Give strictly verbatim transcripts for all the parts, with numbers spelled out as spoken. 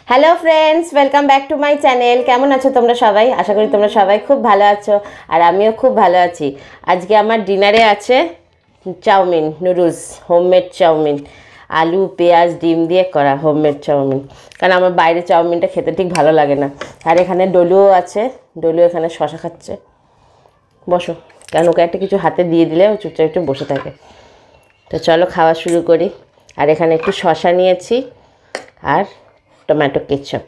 Hello friends, welcome back to my channel. কেমন আছো তোমরা সবাই? আশা করি তোমরা সবাই খুব ভালো আছো, আর আমিও খুব ভালো আছি। আজকে আমার ডিনারে আছে চাউমিন, নুডলস, হোমমেড চাউমিন, আলু পেঁয়াজ ডিম দিয়ে করা হোমমেড চাউমিন। কারণ আমার বাইরে চাউমিনটা খেতে ঠিক ভালো লাগে না। আর এখানে ডলুও আছে, ডলু এখানে শশা খাচ্ছে। বসো, কারণ ওকে একটা কিছু হাতে দিয়ে দিলে ও চুপচাপ একটু বসে থাকে। তো চলো খাওয়া শুরু করি। আর এখানে একটু শশা নিয়েছি আর টমেটো কেচাপ।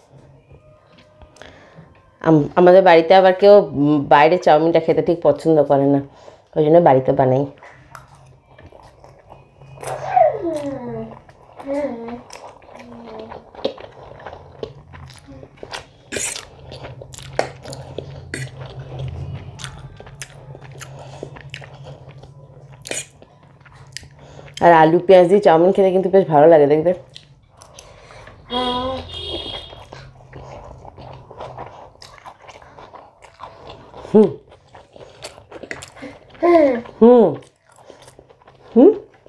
আমাদের বাড়িতে আবার কেউ বাইরে চাউমিনটা খেতে ঠিক পছন্দ করে না, ওই জন্য বাড়িতে বানাই। আর আলু পেঁয়াজ দিয়ে চাউমিন খেতে কিন্তু বেশ ভালো লাগে দেখবে। হুম হুম হুম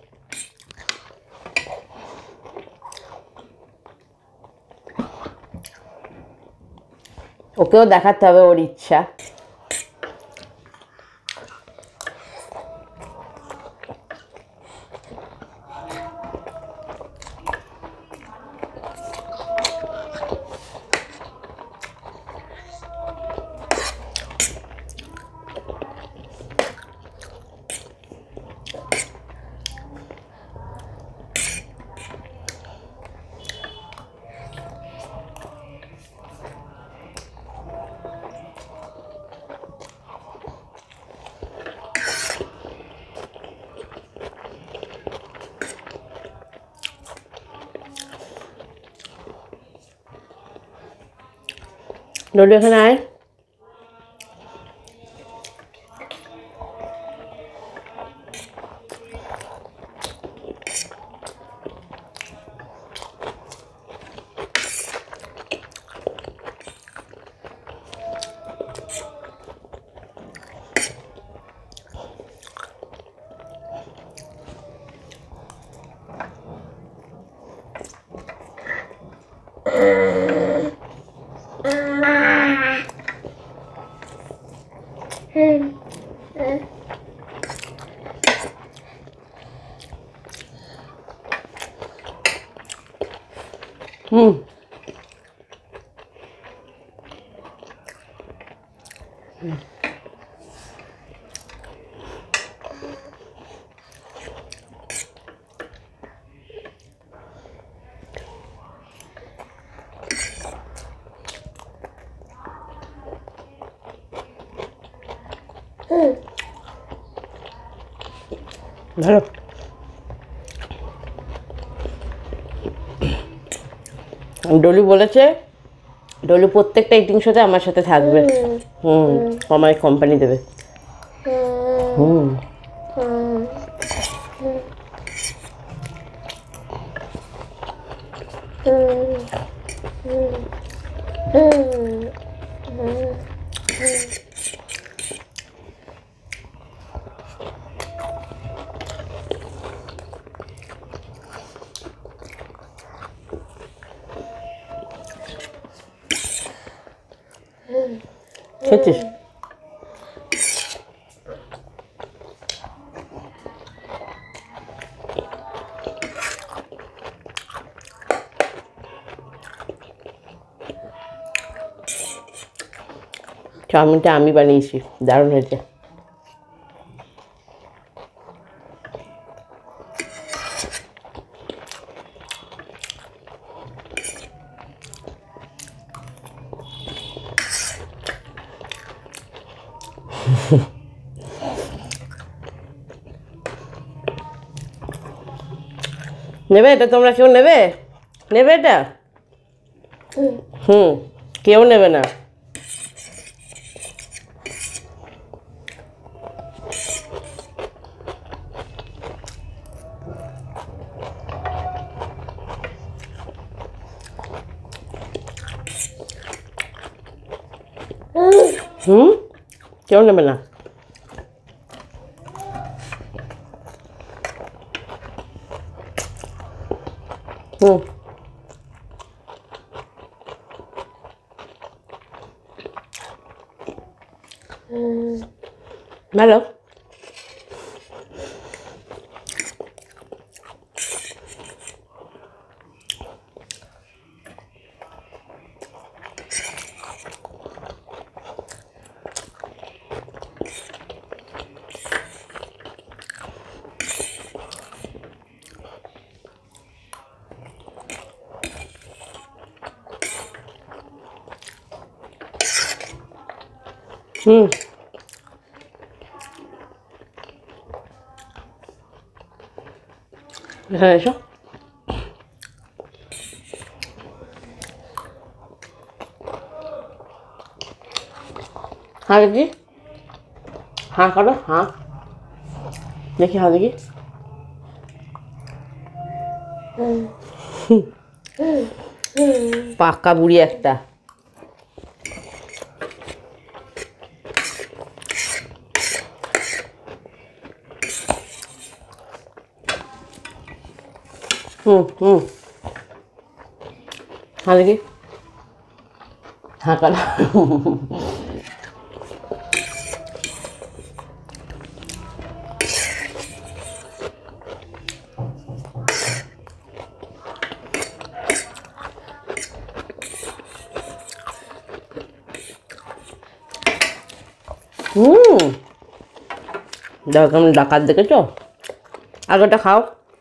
ওকেও দেখাতে হবে ওর ইচ্ছা। ডলু এখানে আয়। হুম ভালো। ডলু বলেছে ডলু প্রত্যেকটা ইটিং শোতে আমার সাথে থাকবে। হুম আমায় কোম্পানি দেবে। হুম খেয়েছিস? চাউমিনটা আমি বানিয়েছি, দারুণ হয়েছে। নেবে এটা? তোমরা কেউ নেবে? নেবে এটা? হুম কেউ নেবে না। হুম কেউ নেবে না। হুম ভালো। হুম এখানে এসো। হ্যাঁ দেখি, হ্যাঁ করো, হ্যাঁ দেখি, হ্যাঁ দেখি। পাক্কা বুড়ি একটা। হুম হুম হ্যাঁ দেখি, হ্যাঁ করো। হুম দেখো কেমন ডাকাত দেখেছো। আগেটা খাও,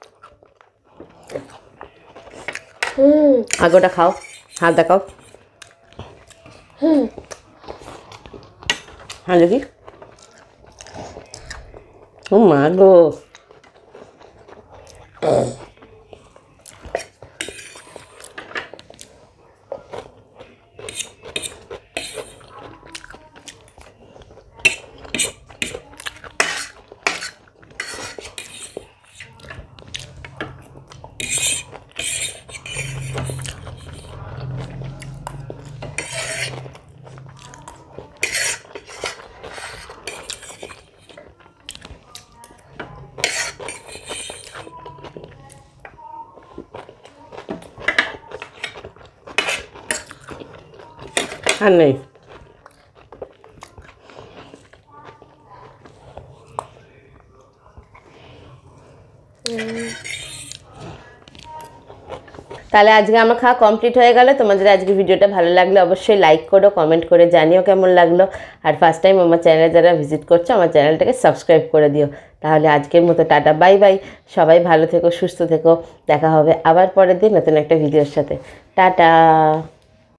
আগেটা খাও, হাত দেখাও। হ্যাঁ দেখি। ও মা গো, আর নেই। তাহলে আজকে আমার খাওয়া কমপ্লিট হয়ে গেল। তোমাদের আজকে ভিডিওটা ভালো লাগলে অবশ্যই লাইক করো, কমেন্ট করে জানিও কেমন লাগলো। আর ফার্স্ট টাইম আমার চ্যানেলে যারা ভিজিট করছো আমার চ্যানেলটাকে সাবস্ক্রাইব করে দিও। তাহলে আজকের মতো টাটা, বাই বাই। সবাই ভালো থেকো, সুস্থ থেকো। দেখা হবে আবার পরের দিন নতুন একটা ভিডিওর সাথে। টাটা।